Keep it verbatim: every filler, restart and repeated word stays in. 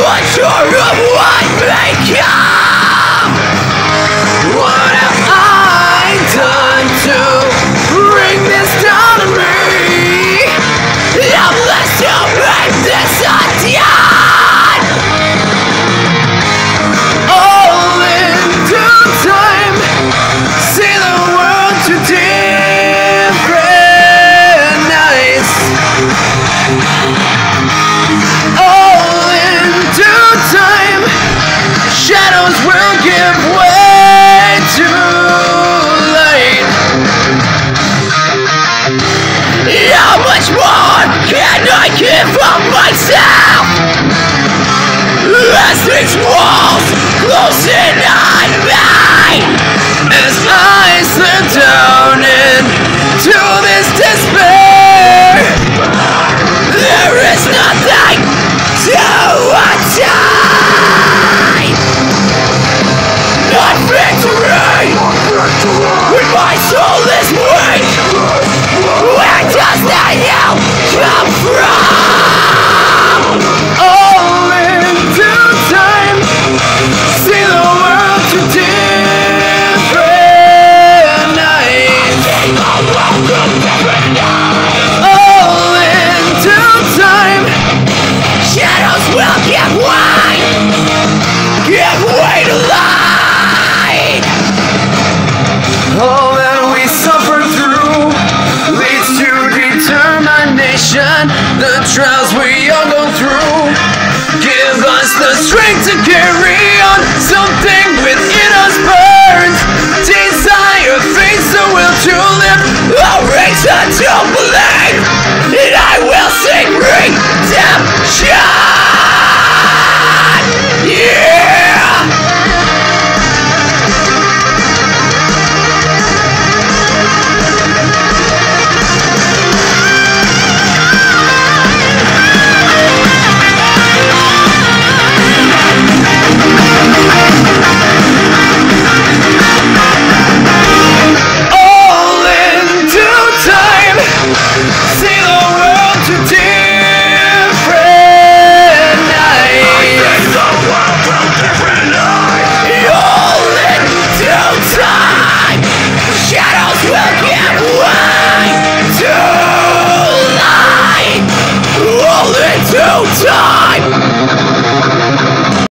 unsure of what may come. What have I done to bring this down to me? I'm less to make this undone. All in due time, see the world through different eyes. All in due time, shadows will give way to light. How much more can I give of myself as these walls close in on me? As I slip down into this despair, there is nothing to attain. Not victory, when my soul is weak. Where does that help come from? All in due time, see the world through different eyes. All in due time, shadows will give way, give way to light. All that we suffer through leads to determination. The trials we all go through give us the strength to carry on. Something within us burns, desire, faith, the will to live, a reason to believe.